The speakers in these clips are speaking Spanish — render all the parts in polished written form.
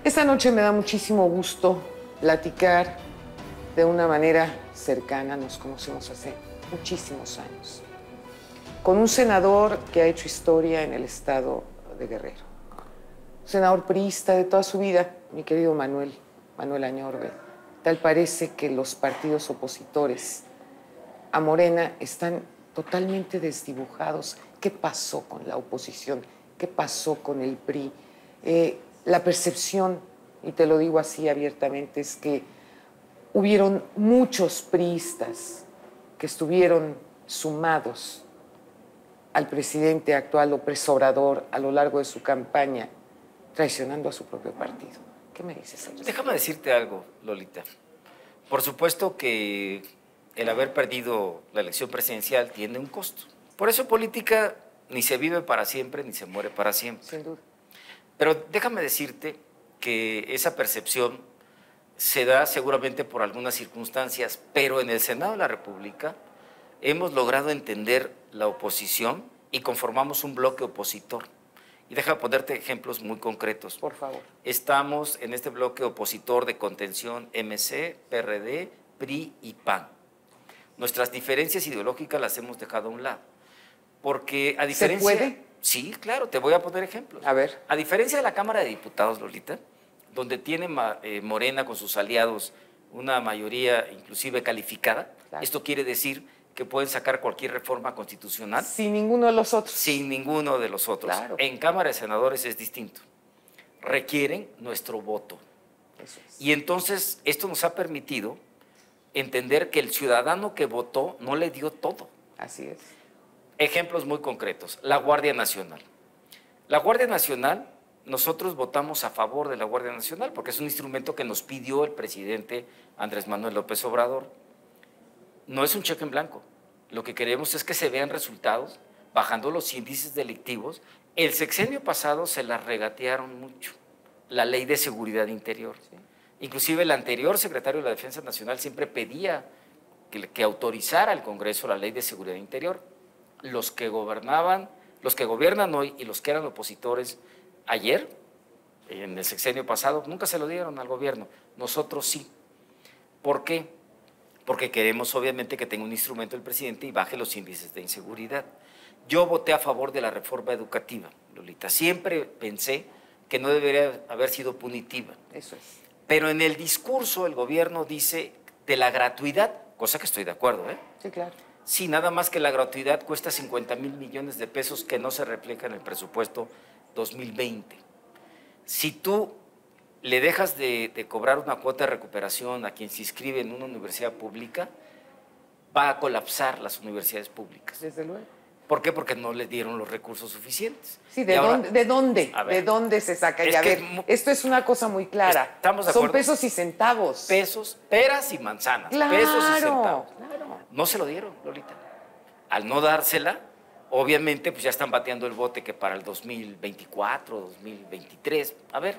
Esta noche me da muchísimo gusto platicar de una manera cercana, nos conocemos hace muchísimos años, con un senador que ha hecho historia en el estado de Guerrero. Un senador priista de toda su vida, mi querido Manuel Añorbe. Tal parece que los partidos opositores a Morena están totalmente desdibujados. ¿Qué pasó con la oposición? ¿Qué pasó con el PRI? La percepción, y te lo digo así abiertamente, es que hubieron muchos priistas que estuvieron sumados al presidente actual López Obrador a lo largo de su campaña, traicionando a su propio partido. ¿Qué me dices? Déjame decirte algo, Lolita. Por supuesto que el haber perdido la elección presidencial tiene un costo. Por eso política ni se vive para siempre ni se muere para siempre. Sin duda. Pero déjame decirte que esa percepción se da seguramente por algunas circunstancias, pero en el Senado de la República hemos logrado entender la oposición y conformamos un bloque opositor. Y déjame ponerte ejemplos muy concretos. Por favor. Estamos en este bloque opositor de contención MC, PRD, PRI y PAN. Nuestras diferencias ideológicas las hemos dejado a un lado. Porque a diferencia… ¿Se puede? Sí, claro, te voy a poner ejemplos. A ver. A diferencia de la Cámara de Diputados, Lolita, donde tiene Morena con sus aliados una mayoría inclusive calificada, claro. Esto quiere decir que pueden sacar cualquier reforma constitucional. Sin ninguno de los otros. Sin ninguno de los otros. Claro. En Cámara de Senadores es distinto. Requieren nuestro voto. Eso es. Y entonces esto nos ha permitido entender que el ciudadano que votó no le dio todo. Así es. Ejemplos muy concretos. La Guardia Nacional. La Guardia Nacional, nosotros votamos a favor de la Guardia Nacional porque es un instrumento que nos pidió el presidente Andrés Manuel López Obrador. No es un cheque en blanco. Lo que queremos es que se vean resultados, bajando los índices delictivos. El sexenio pasado se la regatearon mucho, la Ley de Seguridad Interior. Sí. Inclusive el anterior secretario de la Defensa Nacional siempre pedía que autorizara al Congreso la Ley de Seguridad Interior. Los que gobiernan hoy y los que eran opositores ayer, en el sexenio pasado, nunca se lo dieron al gobierno. Nosotros sí. ¿Por qué? Porque queremos obviamente que tenga un instrumento el presidente y baje los índices de inseguridad. Yo voté a favor de la reforma educativa, Lolita. Siempre pensé que no debería haber sido punitiva. Eso es. Pero en el discurso el gobierno dice de la gratuidad, cosa que estoy de acuerdo, ¿eh? Sí, claro. Sí, nada más que la gratuidad cuesta 50,000 millones de pesos que no se refleja en el presupuesto 2020. Si tú le dejas de cobrar una cuota de recuperación a quien se inscribe en una universidad pública, va a colapsar las universidades públicas. Desde luego. ¿Por qué? Porque no le dieron los recursos suficientes. Sí, ¿de dónde? A ver, ¿De dónde se saca? es Y a que ver, esto es una cosa muy clara. ¿Estamos de Son acuerdo? pesos y centavos. Pesos, peras y manzanas, Claro, pesos y centavos. claro. No se lo dieron, Lolita. Al no dársela, obviamente, pues ya están bateando el bote que para el 2024, 2023. A ver,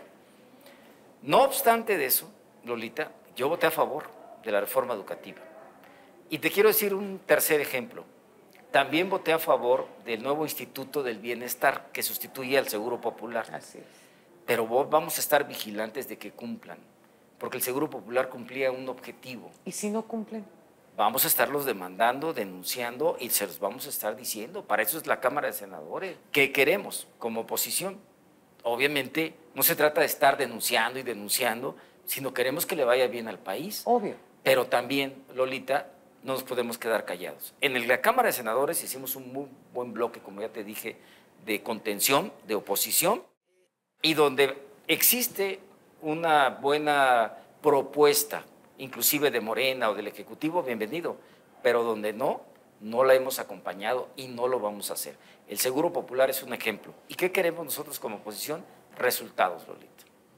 no obstante de eso, Lolita, yo voté a favor de la reforma educativa. Y te quiero decir un tercer ejemplo. También voté a favor del nuevo Instituto del Bienestar que sustituye al Seguro Popular. Así es. Pero vamos a estar vigilantes de que cumplan, porque el Seguro Popular cumplía un objetivo. ¿Y si no cumplen? Vamos a estarlos demandando, denunciando y se los vamos a estar diciendo. Para eso es la Cámara de Senadores. ¿Qué queremos como oposición? Obviamente no se trata de estar denunciando y denunciando, sino queremos que le vaya bien al país. Obvio. Pero también, Lolita, no nos podemos quedar callados. En la Cámara de Senadores hicimos un muy buen bloque, como ya te dije, de contención, de oposición, y donde existe una buena propuesta, inclusive de Morena o del Ejecutivo, bienvenido, pero donde no la hemos acompañado y no lo vamos a hacer. El Seguro Popular es un ejemplo. ¿Y qué queremos nosotros como oposición? Resultados, Lolita.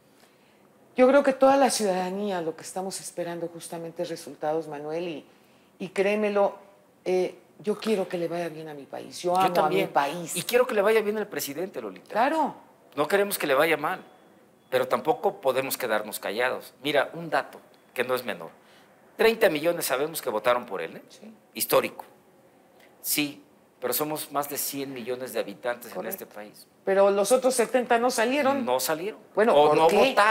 Yo creo que toda la ciudadanía lo que estamos esperando justamente es resultados, Manuel, y créemelo, yo quiero que le vaya bien a mi país. Yo amo a mi país. Y quiero que le vaya bien al presidente, Lolita. Claro. No queremos que le vaya mal, pero tampoco podemos quedarnos callados. Mira, un dato que no es menor. 30 millones sabemos que votaron por él, ¿eh? Sí. Histórico. Sí, pero somos más de 100 millones de habitantes. Correcto. En este país. Pero los otros 70 no salieron. No salieron. Bueno, o ¿por no qué? votaron.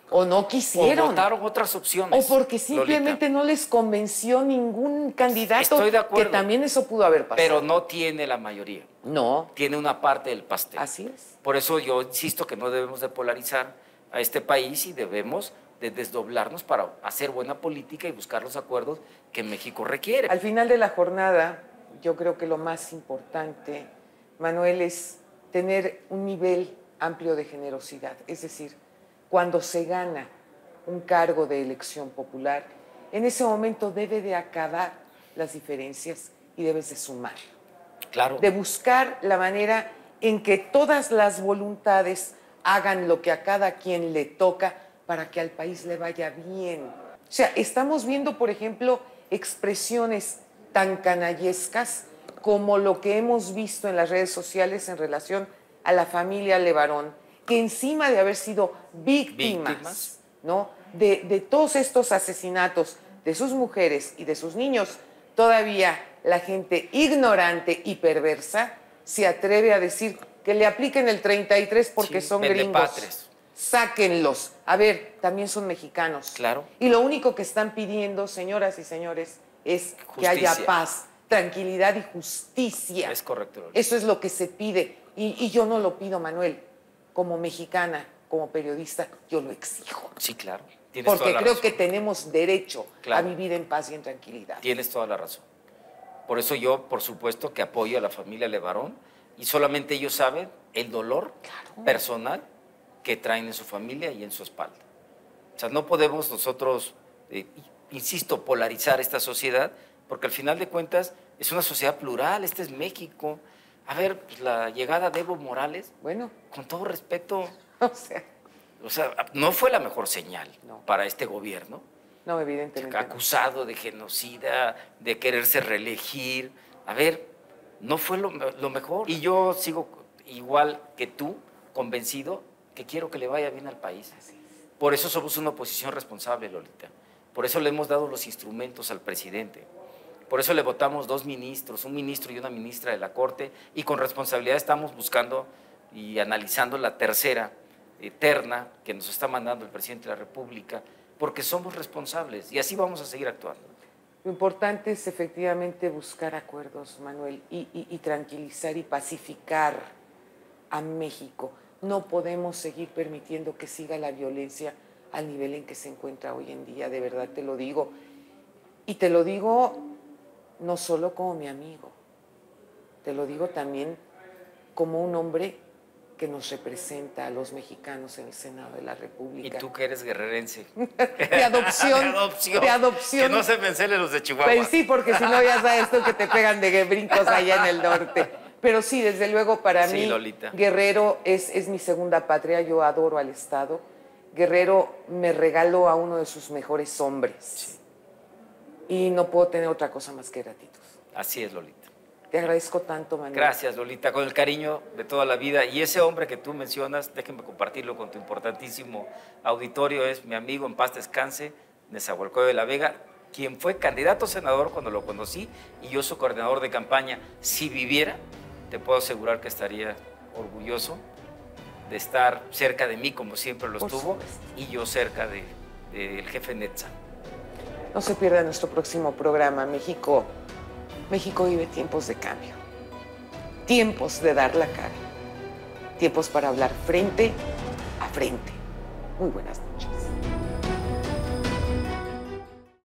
O no quisieron. O votaron otras opciones. O porque simplemente Lolita, no les convenció ningún candidato. Estoy de acuerdo. Que también eso pudo haber pasado. pero no tiene la mayoría. No. Tiene una parte del pastel. Así es. Por eso yo insisto que no debemos de polarizar a este país y debemos de desdoblarnos para hacer buena política y buscar los acuerdos que México requiere. Al final de la jornada, yo creo que lo más importante, Manuel, es tener un nivel amplio de generosidad. Es decir, cuando se gana un cargo de elección popular, en ese momento debe de acabar las diferencias y debes de sumar. Claro. De buscar la manera en que todas las voluntades hagan lo que a cada quien le toca para que al país le vaya bien. O sea, estamos viendo, por ejemplo, expresiones tan canallescas como lo que hemos visto en las redes sociales en relación a la familia Levarón, que encima de haber sido víctimas. ¿No? de todos estos asesinatos de sus mujeres y de sus niños, todavía la gente ignorante y perversa se atreve a decir que le apliquen el 33 porque son gringos. Vendepatres. Sáquenlos. A ver, también son mexicanos. Claro. Y lo único que están pidiendo, señoras y señores, es Justicia. que haya paz, tranquilidad y justicia. Es correcto. Eso es lo que se pide. Y yo no lo pido, Manuel. Como mexicana, como periodista, yo lo exijo. Sí, claro. Tienes Porque toda la creo razón. que tenemos derecho Claro. a vivir en paz y en tranquilidad. Tienes toda la razón. Por eso yo, por supuesto, que apoyo a la familia Levarón y solamente ellos saben el dolor personal que traen en su familia y en su espalda. O sea, no podemos nosotros, insisto, polarizar esta sociedad, porque al final de cuentas es una sociedad plural, este es México. A ver, pues la llegada de Evo Morales, Bueno, con todo respeto, o sea, no fue la mejor señal No. para este gobierno. no, evidentemente no. Acusado de genocida, de quererse reelegir. A ver, no fue lo mejor. Y yo sigo igual que tú, convencido que quiero que le vaya bien al país. Por eso somos una oposición responsable, Lolita. Por eso le hemos dado los instrumentos al presidente. Por eso le votamos 2 ministros, un ministro y una ministra de la Corte, y con responsabilidad estamos buscando y analizando la tercera terna que nos está mandando el presidente de la República, porque somos responsables y así vamos a seguir actuando. Lo importante es efectivamente buscar acuerdos, Manuel, y tranquilizar y pacificar a México. No podemos seguir permitiendo que siga la violencia al nivel en que se encuentra hoy en día, de verdad te lo digo. Y te lo digo no solo como mi amigo, te lo digo también como un hombre que nos representa a los mexicanos en el Senado de la República. Y tú que eres guerrerense. De adopción. De adopción. Que no se vencelen los de Chihuahua. Pues sí, porque si no ya sabes tú que te pegan de brincos allá en el norte. Pero sí, desde luego para mí, Lolita. Guerrero es mi segunda patria, yo adoro al Estado. Guerrero me regaló a uno de sus mejores hombres. Sí. Y no puedo tener otra cosa más que gratitud. Así es, Lolita. Te agradezco tanto, Manuel. Gracias, Lolita, con el cariño de toda la vida. Y ese hombre que tú mencionas, déjenme compartirlo con tu importantísimo auditorio, es mi amigo, en paz descanse, Nezahualcóyotl de la Vega, quien fue candidato a senador cuando lo conocí y yo su coordinador de campaña. Si viviera, te puedo asegurar que estaría orgulloso de estar cerca de mí, como siempre lo Por estuvo, supuesto. y yo cerca del jefe Netza. No se pierda nuestro próximo programa. México vive tiempos de cambio, tiempos de dar la cara, tiempos para hablar frente a frente. Muy buenas noches.